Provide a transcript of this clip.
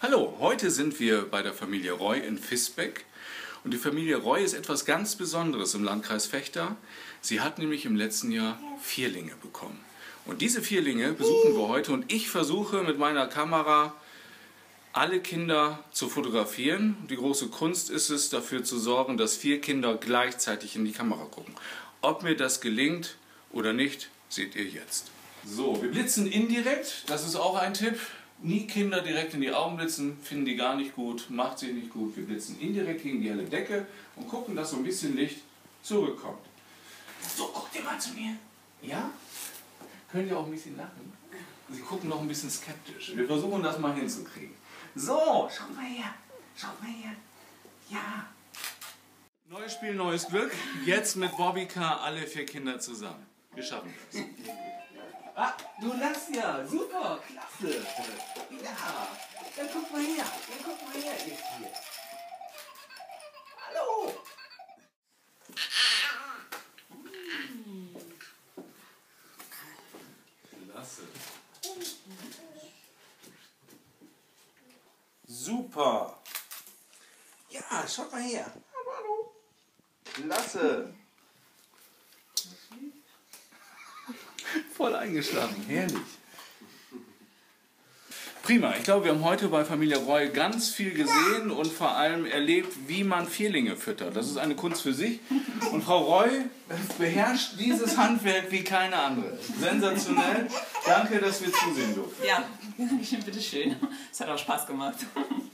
Hallo, heute sind wir bei der Familie Roy in Visbeck. Und die Familie Roy ist etwas ganz Besonderes im Landkreis Vechta. Sie hat nämlich im letzten Jahr Vierlinge bekommen. Und diese Vierlinge besuchen wir heute und ich versuche mit meiner Kamera alle Kinder zu fotografieren. Die große Kunst ist es, dafür zu sorgen, dass 4 Kinder gleichzeitig in die Kamera gucken. Ob mir das gelingt oder nicht, seht ihr jetzt. So, wir blitzen indirekt, das ist auch ein Tipp. Nie Kinder direkt in die Augen blitzen, finden die gar nicht gut, macht sie nicht gut. Wir blitzen indirekt gegen die helle Decke und gucken, dass so ein bisschen Licht zurückkommt. So, guckt ihr mal zu mir. Ja? Könnt ihr auch ein bisschen lachen? Sie gucken noch ein bisschen skeptisch. Wir versuchen das mal hinzukriegen. So, schaut mal her. Schaut mal her. Ja. Neues Spiel, neues Glück. Jetzt mit Bobbycar alle 4 Kinder zusammen. Wir schaffen das. Ah, du lachst ja. Super, klasse. Ja, dann guck mal her. Dann guck mal her, ihr 4. Hallo. Klasse. Super. Ja, schaut mal her. Hallo. Klasse. Voll eingeschlafen, herrlich. Prima, ich glaube, wir haben heute bei Familie Roy ganz viel gesehen und vor allem erlebt, wie man Vierlinge füttert. Das ist eine Kunst für sich. Und Frau Roy beherrscht dieses Handwerk wie keine andere. Sensationell. Danke, dass wir zusehen durften. Ja, bitteschön. Es hat auch Spaß gemacht.